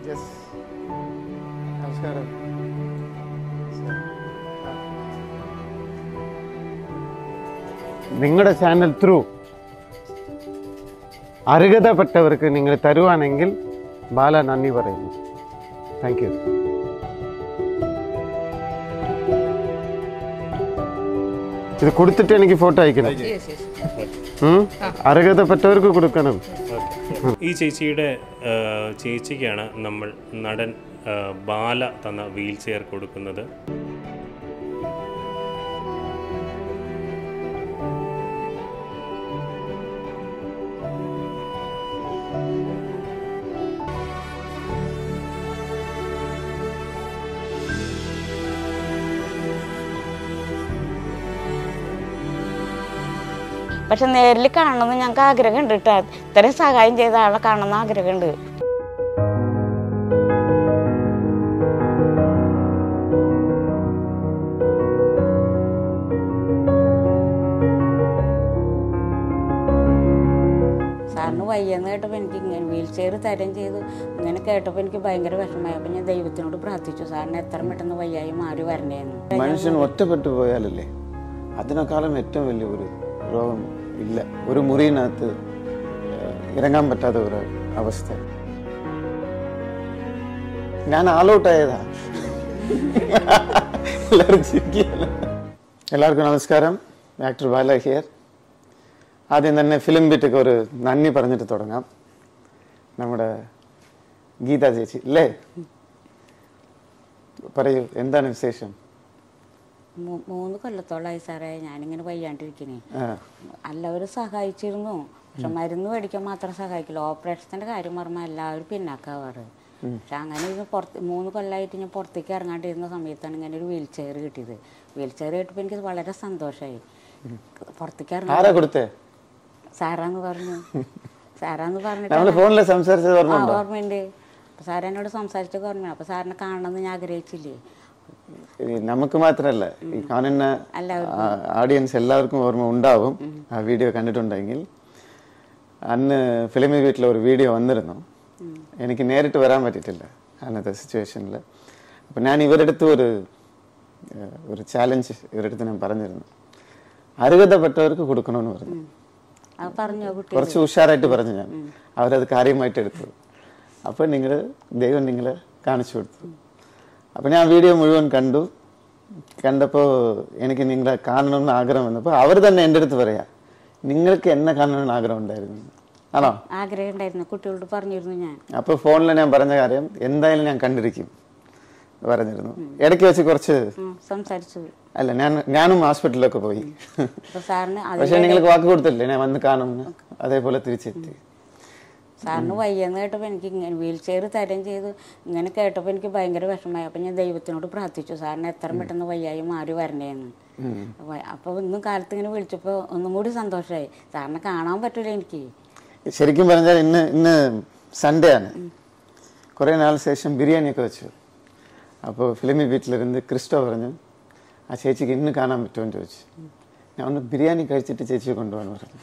Yes. Namaskaram. നിങ്ങളുടെ channel through അർഹതപ്പെട്ടവർക്ക് നിങ്ങൾ തരുവാണെങ്കിൽ ബാല നന്ദി പറയുന്നു. Thank you. ഇത് കൊടുത്തിട്ട് എനിക്ക് ഫോട്ടോ അയക്കണം. അർഹതപ്പെട്ടവർക്ക് കൊടുക്കണം. ഈ ചേച്ചിക്കാണ് നമ്മൾ നടൻ ബാല തന്ന വീൽ ചെയർ കൊടുക്കുന്നത്. പക്ഷെ നേരിൽ കാണണമെന്ന് ഞങ്ങൾക്ക് ആഗ്രഹമുണ്ട് കേട്ടോ. ഇത്രയും സഹായം ചെയ്ത ആളെ കാണണമെന്ന് ആഗ്രഹമുണ്ട്. സാറിന് വയ്യെന്ന് കേട്ടപ്പോൾ എനിക്ക് ഇങ്ങനെ വീൽ ചെയർ തരം ചെയ്തു ഇങ്ങനെ കേട്ടപ്പോൾ എനിക്ക് ഭയങ്കര വിഷമമായി. അപ്പം ഞാൻ ദൈവത്തിനോട് പ്രാർത്ഥിച്ചു, സാറിന് എത്ര പെട്ടെന്ന് വയ്യായി മാറി വരണേന്ന്. മനുഷ്യൻ ഒറ്റപ്പെട്ടു പോയാലല്ലേ അതിനേക്കാളും ഏറ്റവും വലിയ ഒരു രോഗം ഇല്ല. ഒരു മുറിയിനകത്ത് ഇറങ്ങാൻ പറ്റാത്ത ഒരു അവസ്ഥ. ഞാൻ ആളൗട്ടായതാ. എല്ലാവർക്കും നമസ്കാരം. Actor Bala here. ആദ്യം തന്നെ ഫിലിം ബീറ്റൊക്കെ ഒരു നന്ദി പറഞ്ഞിട്ട് തുടങ്ങാം. നമ്മുടെ ഗീത ചേച്ചി അല്ലേ, പറയൂ എന്താണ് വിശേഷം? 3 കൊല്ലത്തോളമായി സാറേ ഞാനിങ്ങനെ വയ്യാണ്ടിരിക്കണേ. എല്ലാവരും സഹായിച്ചിരുന്നു, പക്ഷെ മരുന്ന് മേടിക്കാൻ മാത്രം സഹായിക്കില്ല. ഓപ്പറേഷൻ്റെ കാര്യം പറഞ്ഞാൽ എല്ലാവരും പിന്നാക്കാവാറ്. പക്ഷെ അങ്ങനെ ഇരുന്ന് 3 കൊല്ലമായിട്ട് ഞാൻ പുറത്തേക്ക് ഇറങ്ങാണ്ടിരുന്ന സമയത്താണ് ഇങ്ങനെ ഒരു വീൽ ചെയർ കിട്ടിയത്. വീൽ ചെയർ കിട്ടിയപ്പോൾ എനിക്ക് വളരെ സന്തോഷമായി. പുറത്തേക്ക് ഇറങ്ങാൻ സാറാന്ന് പറഞ്ഞു. സാറാന്ന് പറഞ്ഞിട്ട് ഓർമ്മയുണ്ട്. അപ്പൊ സാറെന്നോട് സംസാരിച്ച ഓർമ്മയാണ്. അപ്പൊ സാറിനെ കാണണമെന്ന് ഞാൻ ആഗ്രഹിച്ചില്ലേ. നമുക്ക് മാത്രമല്ല, ഈ കാണുന്ന ഓഡിയൻസ് എല്ലാവർക്കും ഓർമ്മ ഉണ്ടാവും. ആ വീഡിയോ കണ്ടിട്ടുണ്ടെങ്കിൽ അന്ന് ഫിലിമി വീട്ടിൽ ഒരു വീഡിയോ വന്നിരുന്നു. എനിക്ക് നേരിട്ട് വരാൻ പറ്റിയിട്ടില്ല അന്നത്തെ സിറ്റുവേഷനിൽ. അപ്പം ഞാൻ ഇവരെടുത്ത് ഒരു ചാലഞ്ച് ഇവരെടുത്ത് ഞാൻ പറഞ്ഞിരുന്നു, അർഹതപ്പെട്ടവർക്ക് കൊടുക്കണമെന്ന് പറഞ്ഞു. കുറച്ച് ഉഷാറായിട്ട് പറഞ്ഞു ഞാൻ. അവരത് കാര്യമായിട്ട് എടുത്തു. അപ്പം ദൈവം നിങ്ങളെ കാണിച്ചു കൊടുത്തു. അപ്പം ഞാൻ വീഡിയോ മുഴുവൻ കണ്ടപ്പോൾ എനിക്ക് നിങ്ങളെ കാണണമെന്ന് ആഗ്രഹം വന്നപ്പോൾ അവർ തന്നെ എൻ്റെ അടുത്ത് പറയാ, നിങ്ങൾക്ക് എന്നെ കാണണമെന്ന് ആഗ്രഹം ഉണ്ടായിരുന്നു ആണോ? ആഗ്രഹം ഉണ്ടായിരുന്നു, കുട്ടികളോട് പറഞ്ഞിരുന്നു ഞാൻ. അപ്പോൾ ഫോണിൽ ഞാൻ പറഞ്ഞ കാര്യം എന്തായാലും ഞാൻ കണ്ടിരിക്കും പറഞ്ഞിരുന്നു. ഇടയ്ക്ക് വെച്ച് കുറച്ച് സംസാരിച്ചു. അല്ല, ഞാനും ഹോസ്പിറ്റലിലൊക്കെ പോയി. പക്ഷെ നിങ്ങൾക്ക് വാക്ക് കൊടുത്തില്ലേ ഞാൻ വന്ന് കാണുമെന്ന്, അതേപോലെ തിരിച്ചെത്തി. സാറിന് വയ്യെന്ന് കേട്ടപ്പോൾ എനിക്ക് ഇങ്ങനെ വീൽ ചെയർ തരം ചെയ്തു ഇങ്ങനെ കേട്ടപ്പോൾ എനിക്ക് ഭയങ്കര വിഷമമായി. അപ്പം ഞാൻ ദൈവത്തിനോട് പ്രാർത്ഥിച്ചു, സാറിന് എത്ര പെട്ടെന്ന് വയ്യായി മാറി വരണേന്ന്. അപ്പോൾ ഇന്നും കാലത്ത് ഇങ്ങനെ വിളിച്ചപ്പോൾ ഒന്നും കൂടി സന്തോഷമായി. സാറിനെ കാണാൻ പറ്റൂല എനിക്ക്. ശരിക്കും പറഞ്ഞാൽ ഇന്ന് സൺഡേ ആണ്. കുറേ നാൾ ശേഷം ബിരിയാണിയൊക്കെ വെച്ചു. അപ്പോൾ ഫിലിമി വീട്ടിലിരുന്ന് ക്രിസ്റ്റോ പറഞ്ഞു, ആ ചേച്ചിക്ക് ഇന്ന് കാണാൻ പറ്റുമെന്ന് ചോദിച്ചു. ഞാൻ ഒന്ന് ബിരിയാണി കഴിച്ചിട്ട് ചേച്ചിയെ കൊണ്ടുപോകാൻ പറഞ്ഞു.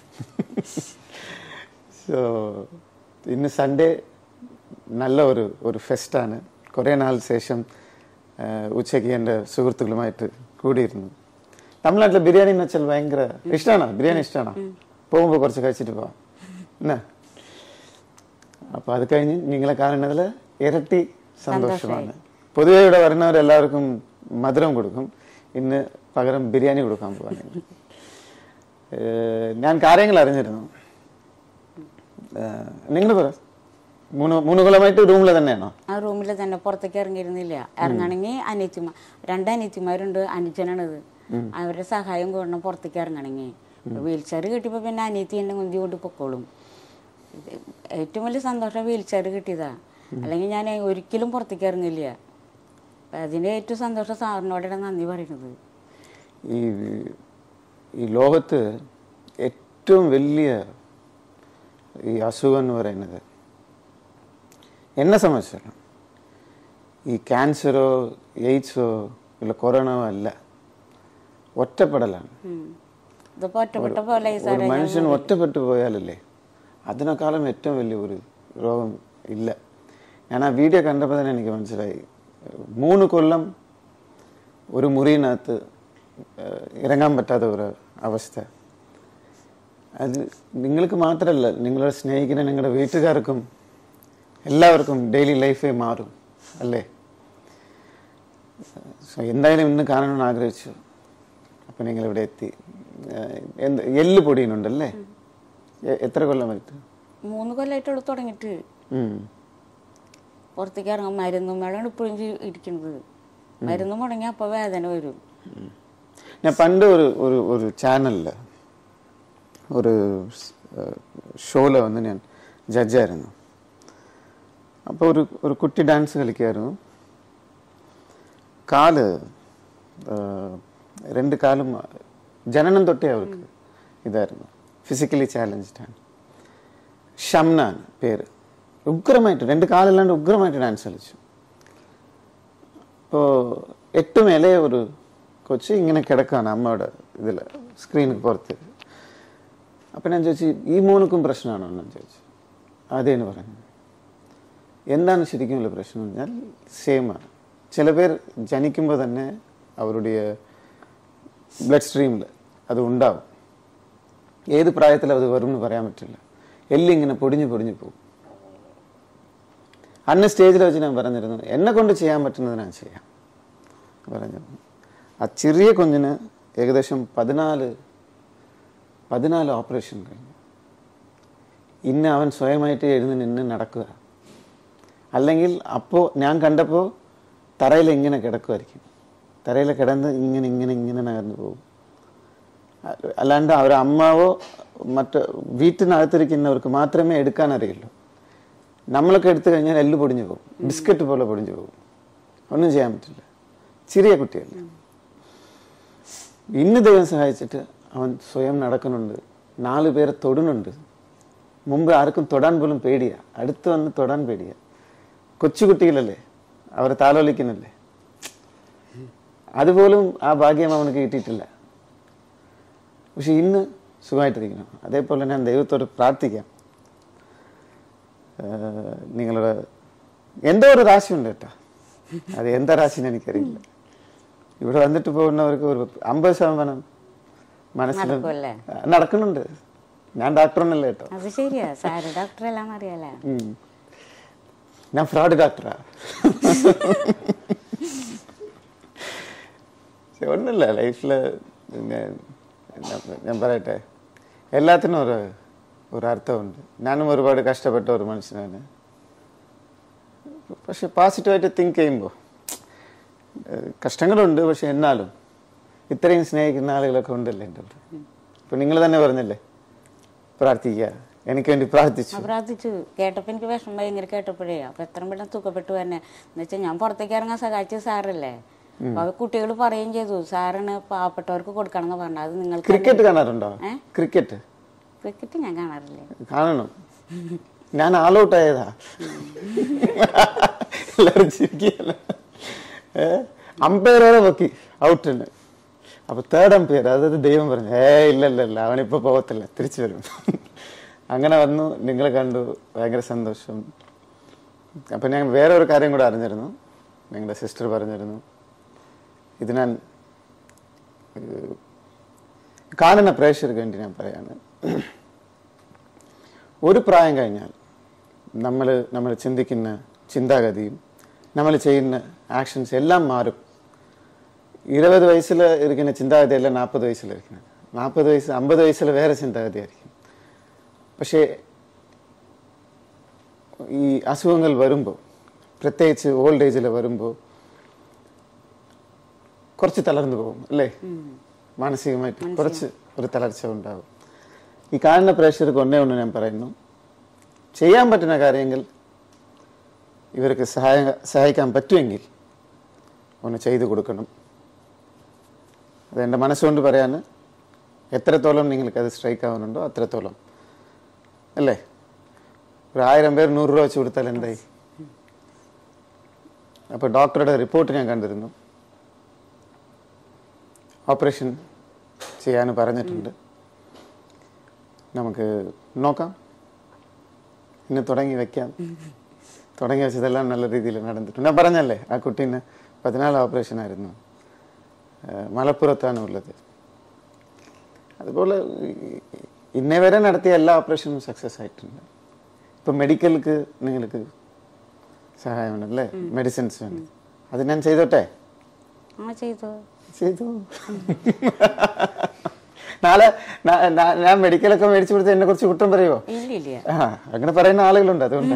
സോ ഇന്ന് സൺഡേ നല്ല ഒരു ഫെസ്റ്റാണ്. കുറേ നാൾ ശേഷം ഉച്ചയ്ക്ക് എൻ്റെ സുഹൃത്തുക്കളുമായിട്ട് കൂടിയിരുന്നു. തമിഴ്നാട്ടിലെ ബിരിയാണി എന്ന് വെച്ചാൽ ഭയങ്കര ഇഷ്ടമാണോ? ബിരിയാണി ഇഷ്ടമാണോ? പോകുമ്പോൾ കുറച്ച് കഴിച്ചിട്ട് പോവാം എന്നാ. അപ്പോൾ അത് കഴിഞ്ഞ് നിങ്ങളെ കാണുന്നതിൽ ഇരട്ടി സന്തോഷമാണ്. പൊതുവെ ഇവിടെ വരുന്നവരെല്ലാവർക്കും മധുരം കൊടുക്കും. ഇന്ന് പകരം ബിരിയാണി കൊടുക്കാൻ പോവാണ്. ഞാൻ കാര്യങ്ങൾ അറിഞ്ഞിരുന്നു. നിങ്ങൾ പറ, 3 കൊല്ലമായിട്ട് റൂമിൽ തന്നെയാണോ? ആ റൂമിൽ തന്നെ, പുറത്തേക്ക് ഇറങ്ങിയിരുന്നില്ല. ഇറങ്ങണമെങ്കിൽ 2 അനിയത്തിമാരുണ്ട്, അനുജനാണിത്. അവരുടെ സഹായം കൂടണം പുറത്തേക്ക് ഇറങ്ങണമെങ്കിൽ. വീൽ ചെയർ കിട്ടിയപ്പോൾ പിന്നെ അനിയത്തി എന്നെ കുന്തി കൊണ്ട് പൊക്കോളും. ഏറ്റവും വലിയ സന്തോഷം വീൽ ചെയർ കിട്ടിയതാ. അല്ലെങ്കിൽ ഞാൻ ഒരിക്കലും പുറത്തേക്ക് ഇറങ്ങില്ല. അതിൻ്റെ ഏറ്റവും സന്തോഷം സാറിനോടാണ് നന്ദി പറയുന്നത്. ഈ ലോകത്ത് ഏറ്റവും വലിയ ഈ അസുഖം എന്ന് പറയുന്നത് എന്നെ സംബന്ധിച്ചാണ് ഈ ക്യാൻസറോ എയ്ഡ്സോ ഇല്ല കൊറോണയോ അല്ല, ഒറ്റപ്പെടലാണ്. ഒരു മനുഷ്യൻ ഒറ്റപ്പെട്ടു പോയാലല്ലേ അതിനേക്കാളും ഏറ്റവും വലിയ ഒരു രോഗം ഇല്ല. ഞാൻ ആ വീഡിയോ കണ്ടപ്പോൾ തന്നെ എനിക്ക് മനസ്സിലായി 3 കൊല്ലം ഒരു മുറിയിനകത്ത് ഇറങ്ങാൻ പറ്റാത്ത ഒരു അവസ്ഥ. അത് നിങ്ങൾക്ക് മാത്രമല്ല, നിങ്ങളെ സ്നേഹിക്കുന്ന നിങ്ങളുടെ വീട്ടുകാർക്കും എല്ലാവർക്കും ഡെയിലി ലൈഫേ മാറും അല്ലേ? സോ എന്തായാലും ഇന്ന് കാണണമെന്ന് ആഗ്രഹിച്ചു. അപ്പം നിങ്ങളിവിടെ എത്തി. എല്ല് പൊടിയുന്നുണ്ടല്ലേ? എത്ര കൊല്ലമായിട്ട്? 3 കൊല്ലമായിട്ടുള്ളൂ തുടങ്ങിയിട്ട്. പുറത്തേക്ക് ഇറങ്ങാൻ മരുന്നും വേണം ഇപ്പോഴും ഇരിക്കുന്നത്. മരുന്ന് മുടങ്ങി അപ്പോൾ വേദന വരും. ഞാൻ പണ്ട് ഒരു ചാനലിൽ ഒരു ഷോയിൽ വന്ന് ഞാൻ ജഡ്ജായിരുന്നു. അപ്പോൾ ഒരു കുട്ടി ഡാൻസ് കളിക്കുമായിരുന്നു. കാല് 2 കാലും ജനനം തൊട്ടേ അവർക്ക് ഇതായിരുന്നു, ഫിസിക്കലി ചാലഞ്ച്ഡാണ്. ഷംനാൻ പേര്. ഉഗ്രമായിട്ട് 2 കാലല്ലാണ്ട് ഉഗ്രമായിട്ട് ഡാൻസ് കളിച്ചു. അപ്പോൾ 8 മേലെ ഒരു കൊച്ച് ഇങ്ങനെ കിടക്കുകയാണ് അമ്മയുടെ ഇതിൽ സ്ക്രീനിൽ പുറത്ത്. അപ്പം ഞാൻ ചോദിച്ചു, ഈ മോനുക്കും പ്രശ്നമാണോ എന്ന് ചോദിച്ചു. അതേന്ന് പറഞ്ഞു. എന്താണ് ശരിക്കുമുള്ള പ്രശ്നം എന്ന് പറഞ്ഞാൽ സെയിമാണ്. ചില പേർ ജനിക്കുമ്പോൾ തന്നെ അവരുടെ ബ്ലഡ് സ്ട്രീമിൽ അത് ഉണ്ടാവും. ഏത് പ്രായത്തിൽ അത് വരുമെന്ന് പറയാൻ പറ്റില്ല. എല്ലിങ്ങനെ പൊടിഞ്ഞു പോകും. അന്ന് സ്റ്റേജിൽ വെച്ച് ഞാൻ പറഞ്ഞിരുന്നു, എന്നെ കൊണ്ട് ചെയ്യാൻ പറ്റുന്നത് ഞാൻ ചെയ്യാം പറഞ്ഞിരുന്നു. ആ ചെറിയ കുഞ്ഞിന് ഏകദേശം 14 ഓപ്പറേഷൻ കഴിഞ്ഞു. ഇന്ന് അവൻ സ്വയമായിട്ട് എഴുതി നിന്ന് നടക്കുക. അല്ലെങ്കിൽ അപ്പോൾ ഞാൻ കണ്ടപ്പോൾ തറയിൽ ഇങ്ങനെ കിടക്കുമായിരിക്കും. തറയിൽ കിടന്ന് ഇങ്ങനെ നകർന്നു പോകും. അല്ലാണ്ട് അവരുടെ അമ്മാവോ മറ്റ് വീട്ടിനകത്തിരിക്കുന്നവർക്ക് മാത്രമേ എടുക്കാൻ അറിയുള്ളൂ. നമ്മളൊക്കെ എടുത്തു കഴിഞ്ഞാൽ എല്ല് പൊടിഞ്ഞു പോകും, ബിസ്ക്കറ്റ് പോലെ പൊടിഞ്ഞു പോകും. ഒന്നും ചെയ്യാൻ പറ്റില്ല. ചെറിയ കുട്ടിയല്ല. ഇന്ന് ദൈവം സഹായിച്ചിട്ട് അവൻ സ്വയം നടക്കുന്നുണ്ട്, 4 പേരെ തൊടുന്നുണ്ട്. മുമ്പ് ആർക്കും തൊടാൻ പോലും പേടിയാ, അടുത്ത് വന്ന് തൊടാൻ പേടിയാ. കൊച്ചുകുട്ടികളല്ലേ, അവരെ താലോലിക്കുന്നില്ലേ. അതുപോലും ആ ഭാഗ്യം അവനക്ക് കിട്ടിയിട്ടില്ല. പക്ഷെ ഇന്ന് സുഖമായിട്ടിരിക്കണം. അതേപോലെ ഞാൻ ദൈവത്തോട് പ്രാർത്ഥിക്കാം. നിങ്ങളുടെ എന്തോ ഒരു രാശിയുണ്ട് കേട്ടോ, അത് എന്താ രാശിന്ന് എനിക്കറിയില്ല. ഇവിടെ വന്നിട്ട് പോകുന്നവർക്ക് ഒരു 50% മനസ്സിൽ നടക്കുന്നുണ്ട്. ഞാൻ ഡോക്ടറൊന്നല്ല കേട്ടോ. അത് ശരിയാ, സാറ് ഡോക്ടറെല്ലാം അറിയാലോ. ഞാൻ ഫ്രോഡ് ഡോക്ടറാ. ഒന്നുമില്ല ലൈഫിൽ. ഞാൻ പറയട്ടെ, എല്ലാത്തിനും ഒരു അർത്ഥമുണ്ട്. ഞാനും ഒരുപാട് കഷ്ടപ്പെട്ട ഒരു മനുഷ്യനാണ്. പക്ഷെ പോസിറ്റീവായിട്ട് തിങ്ക് ചെയ്യുമ്പോൾ കഷ്ടങ്ങളുണ്ട്. പക്ഷെ എന്നാലും ഇത്രയും സ്നേഹിക്കുന്ന ആളുകളൊക്കെ ഉണ്ടല്ലേ എൻ്റെ കൂടെ. ഇപ്പം നിങ്ങൾ തന്നെ പറഞ്ഞല്ലേ പ്രാർത്ഥിക്കുക, എനിക്ക് വേണ്ടി പ്രാർത്ഥിച്ചു. കേട്ടപ്പോൾ എനിക്ക് വിഷമം ഭയങ്കര കേട്ടപ്പോഴേ. അപ്പം എത്ര പെട്ടെന്ന് തൂക്കപ്പെട്ടു തന്നെ. എന്ന് വെച്ചാൽ ഞാൻ പുറത്തേക്ക് ഇറങ്ങാൻ സഹായിച്ചത് സാറല്ലേ. അപ്പൊ കുട്ടികൾ പറയുകയും ചെയ്തു, സാറിന് പാവപ്പെട്ടവർക്ക് കൊടുക്കണം എന്ന് പറഞ്ഞത്. അത് നിങ്ങൾ ക്രിക്കറ്റ് കാണാറുണ്ടോ? ക്രിക്കറ്റ് ഞാൻ കാണാറില്ലേ? കാണണം. ഞാൻ ആൾ ഔട്ട് ആയതാ. എല്ലാവരും ചിരിക്കുകയല്ല. അമ്പയർ വരെ പൊക്കി ഔട്ടുണ്ട്. അപ്പൊ 3rd അമ്പയർ, അതായത് ദൈവം പറഞ്ഞു, ഇല്ല അവനിപ്പോ പോകത്തില്ല, തിരിച്ചു വരും. അങ്ങനെ വന്നു, നിങ്ങളെ കണ്ടു, ഭയങ്കര സന്തോഷം. അപ്പൊ ഞാൻ വേറെ ഒരു കാര്യം കൂടെ അറിഞ്ഞിരുന്നു. നിങ്ങളുടെ സിസ്റ്റർ പറഞ്ഞിരുന്നു, ഇത് ഞാൻ കാണുന്ന പ്രേക്ഷകർക്ക് വേണ്ടി ഞാൻ പറയാണ്. ഒരു പ്രായം കഴിഞ്ഞാൽ നമ്മൾ ചിന്തിക്കുന്ന ചിന്താഗതിയും നമ്മൾ ചെയ്യുന്ന ആക്ഷൻസ് എല്ലാം മാറും. 20 വയസ്സിൽ ഇരിക്കുന്ന ചിന്താഗതിയല്ല 40 വയസ്സിലിരിക്കുന്നത്. 40 വയസ്സ് 50 വയസ്സിൽ വേറെ ചിന്താഗതിയായിരിക്കും. പക്ഷേ ഈ അസുഖങ്ങൾ വരുമ്പോൾ, പ്രത്യേകിച്ച് ഓൾഡ് ഏജിൽ വരുമ്പോൾ കുറച്ച് തളർന്നു പോകും അല്ലേ? മാനസികമായിട്ട് കുറച്ച് ഒരു തളർച്ച ഉണ്ടാകും. ഈ കാണുന്ന പ്രേക്ഷകർക്ക് ഒന്നേ ഞാൻ പറയുന്നു, ചെയ്യാൻ പറ്റുന്ന കാര്യങ്ങൾ ഇവർക്ക് സഹായിക്കാൻ പറ്റുമെങ്കിൽ ഒന്ന് ചെയ്തു കൊടുക്കണം. അതെൻ്റെ മനസ്സുകൊണ്ട് പറയാൻ, എത്രത്തോളം നിങ്ങൾക്കത് സ്ട്രൈക്ക് ആവുന്നുണ്ടോ അത്രത്തോളം അല്ലേ? ഒരു 1000 പേർ 100 രൂപ വെച്ച് കൊടുത്താൽ എന്തായി? അപ്പോൾ ഡോക്ടറുടെ റിപ്പോർട്ട് ഞാൻ കണ്ടിരുന്നു. ഓപ്പറേഷൻ ചെയ്യാൻ പറഞ്ഞിട്ടുണ്ട്. നമുക്ക് നോക്കാം, ഇന്ന് തുടങ്ങി വെക്കാം. തുടങ്ങി വെച്ചതെല്ലാം നല്ല രീതിയിൽ നടന്നിട്ടുണ്ട്. ഞാൻ പറഞ്ഞല്ലേ ആ കുട്ടീന് 14 ഓപ്പറേഷൻ ആയിരുന്നു, മലപ്പുറത്താണ് ഉള്ളത്. അതുപോലെ ഇന്നേ വരെ നടത്തിയ എല്ലാ ഓപ്പറേഷനും സക്സസ് ആയിട്ടുണ്ട്. ഇപ്പം മെഡിക്കൽക്ക് നിങ്ങൾക്ക് സഹായമുണ്ടല്ലേ, മെഡിസിൻസ് വേണം, അത് ഞാൻ ചെയ്തോട്ടെ? ചെയ്തു. നാളെ ഞാൻ മെഡിക്കലൊക്കെ മേടിച്ചു കൊടുത്ത് എന്നെ കുറിച്ച് കുറ്റം പറയുമോ? അങ്ങനെ പറയുന്ന ആളുകളുണ്ട്, അതുകൊണ്ട്.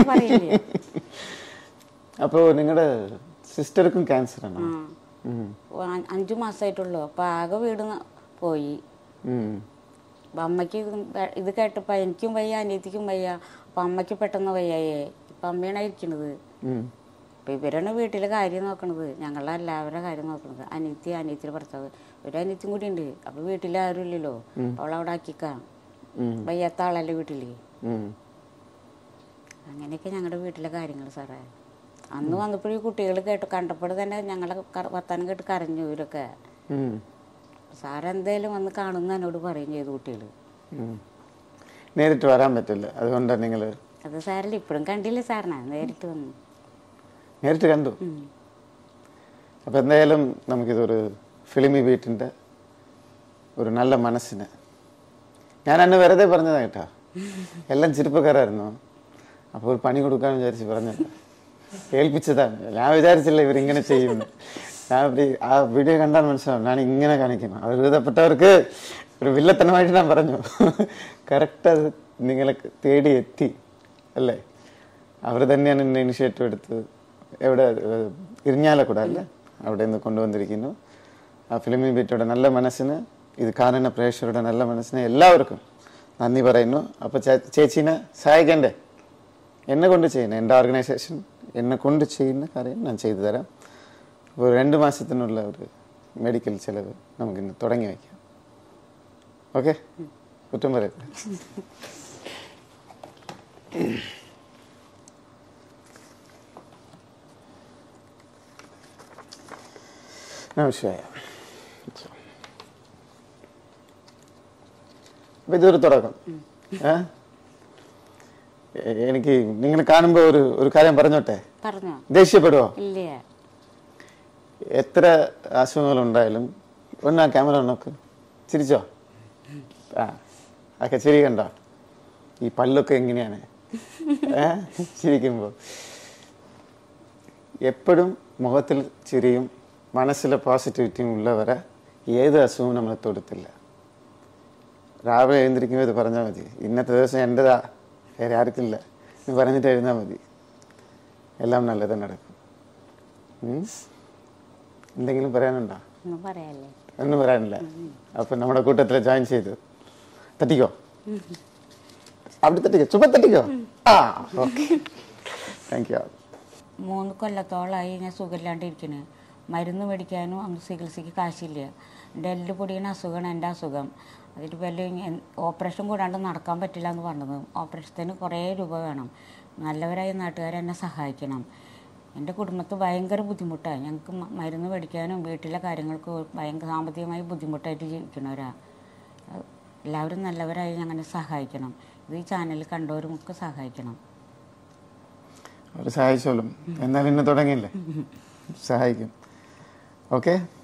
അപ്പോ നിങ്ങളുടെ സിസ്റ്റർക്കും ക്യാൻസർ ആണോ? 5 മാസമായിട്ടുള്ളൂ. അപ്പൊ ആകെ വീട് പോയി. അപ്പൊ അമ്മയ്ക്ക് ഇത് കേട്ടപ്പോ എനിക്കും വയ്യ, അനിയത്തിക്കും വയ്യ. അപ്പൊ അമ്മയ്ക്ക് പെട്ടെന്ന് വയ്യായേ. ഇപ്പൊ അമ്മയാണ് ഇരിക്കണത്. അപ്പൊ ഇവരാണ് വീട്ടിലെ കാര്യം നോക്കണത്, ഞങ്ങളുടെ എല്ലാവരുടെ കാര്യം നോക്കണത്. അനിയത്തിയുടെ ഭർത്താവ്, ഒരു അനിയത്തിയും കൂടി ഉണ്ട്. അപ്പൊ വീട്ടിൽ ആരും ഇല്ലല്ലോ, അവളവിടെ ആക്കിക്കാം. വയ്യാത്ത ആളല്ലേ വീട്ടില്. അങ്ങനെയൊക്കെ ഞങ്ങളുടെ വീട്ടിലെ കാര്യങ്ങൾ സാറേ. അന്ന് വന്നപ്പോഴും ഈ കുട്ടികൾ കണ്ടപ്പോൾ തന്നെ ഞങ്ങളെ വർത്താനം കേട്ട് കരഞ്ഞു ഇവരൊക്കെ. സാറെന്തേലും വന്ന് കാണുന്ന എന്നോട് പറയും ചെയ്തു കുട്ടികൾ. നേരിട്ട് വരാൻ പറ്റില്ല, അതുകൊണ്ടാണ് നിങ്ങൾ. അത് സാറില്ല, ഇപ്പോഴും കണ്ടില്ലേ സാറിനാ? നേരിട്ട് വന്നു, നേരിട്ട് കണ്ടു. അപ്പൊ എന്തായാലും നമുക്കിതൊരു ഫിലിമി ബീറ്റിന്റെ ഒരു നല്ല മനസ്സിന്, ഞാൻ അന്ന് വെറുതെ പറഞ്ഞതാ കേട്ടാ, എല്ലാം ചെറുപ്പക്കാരായിരുന്നു. അപ്പോൾ ഒരു പണി കൊടുക്കാൻ വിചാരിച്ച് പറഞ്ഞത്, ഏൽപ്പിച്ചതാണ്. ഞാൻ വിചാരിച്ചില്ല ഇവരിങ്ങനെ ചെയ്യുന്നു. ഞാൻ ആ വീഡിയോ കണ്ടാൽ മനസ്സിലാവും ഞാൻ ഇങ്ങനെ കാണിക്കണം. അത് എഴുതപ്പെട്ടവർക്ക് ഒരു വില്ലത്തനമായിട്ട് ഞാൻ പറഞ്ഞു. കറക്റ്റ് അത് നിങ്ങളെ തേടി എത്തി അല്ലേ? അവർ തന്നെയാണ് എന്നെ ഇനിഷ്യേറ്റീവ് എടുത്ത് എവിടെ ഇരിഞ്ഞാലക്കൂടെ അല്ലേ, അവിടെ നിന്ന് കൊണ്ടുവന്നിരിക്കുന്നു. ആ ഫിലിമി ബീറ്റോടെ നല്ല മനസ്സിന്, ഇത് കാണുന്ന പ്രേക്ഷകരുടെ നല്ല മനസ്സിന് എല്ലാവർക്കും നന്ദി പറയുന്നു. അപ്പോൾ ചേച്ചീനെ സഹായിക്കണ്ടേ? എന്നെ കൊണ്ട് ചെയ്യുന്ന, എൻ്റെ ഓർഗനൈസേഷൻ എന്നെ കൊണ്ട് ചെയ്യുന്ന കാര്യം ഞാൻ ചെയ്തു തരാം. ഒരു 2 മാസത്തിനുള്ള ഒരു മെഡിക്കൽ ചിലവ് നമുക്കിന്ന് തുടങ്ങി വയ്ക്കാം. ഓക്കെ, കുറ്റം പറയട്ടെ. അപ്പൊ ഇതൊരു തുടക്കം. എനിക്ക് നിങ്ങൾ കാണുമ്പോ ഒരു കാര്യം പറഞ്ഞോട്ടെ? ദേഷ്യപ്പെടുവോ? എത്ര അസുഖങ്ങളുണ്ടായാലും ഒന്ന് ആ ക്യാമറ നോക്ക്, ചിരിച്ചോ? ഒക്കെ ചിരി കണ്ടോ? ഈ പല്ലൊക്കെ എങ്ങനെയാണ് ചിരിക്കുമ്പോ? എപ്പോഴും മുഖത്തിൽ ചിരിയും മനസ്സിലെ പോസിറ്റിവിറ്റിയും ഉള്ളവരെ ഏത് അസുഖവും നമ്മളെ തൊടുത്തില്ല. രാവിലെ എഴുந்திരിക്കുമ്പോൾ ഇത് പറഞ്ഞാൽ മതി, ഇന്നത്തെ ദിവസം എൻ്റെതാ, വേറെ ആർക്കില്ല എന്ന് പറഞ്ഞിട്ട് എഴുതാൽ മതി, എല്ലാം നല്ലത് നടക്കും. എന്തെങ്കിലും പറയാനുണ്ടോ? ഒന്നും പറയാനില്ല. അപ്പൊ നമ്മുടെ കൂട്ടത്തിൽ ജോയിൻ ചെയ്തു തട്ടിക്കോ, അവിടെ തട്ടിക്കോ, ചുമ തട്ടിക്കോ. Okay, thank you. 3 കൊല്ലത്തോളമായി ഞാൻ സുഖമില്ലാണ്ടിരിക്കണേ. മരുന്ന് മേടിക്കാനും അങ്ങ് ചികിത്സയ്ക്ക് കാശില്ല. എൻ്റെ എല്ല് പൊടിയണ അസുഖമാണ് എൻ്റെ അസുഖം. അതിൽ വല്ല ഓപ്പറേഷൻ കൂടാണ്ട് നടക്കാൻ പറ്റില്ല എന്ന് പറഞ്ഞത്. ഓപ്പറേഷത്തിന് കുറേ രൂപ വേണം. നല്ലവരായ നാട്ടുകാരെ എന്നെ സഹായിക്കണം. എൻ്റെ കുടുംബത്തിൽ ഭയങ്കര ബുദ്ധിമുട്ടാണ്. ഞങ്ങൾക്ക് മരുന്ന് മേടിക്കാനും വീട്ടിലെ കാര്യങ്ങൾക്ക് ഭയങ്കര സാമ്പത്തികമായി ബുദ്ധിമുട്ടായിട്ട് ജീവിക്കണവരാ. എല്ലാവരും നല്ലവരായി ഞങ്ങനെ സഹായിക്കണം. ഇത് ഈ ചാനൽ കണ്ടവരുമൊക്കെ സഹായിക്കണം. അവർ സഹായിച്ചോളും. എന്നാലും ഇന്ന് തുടങ്ങിയില്ലേ, സഹായിക്കും. ഓക്കെ.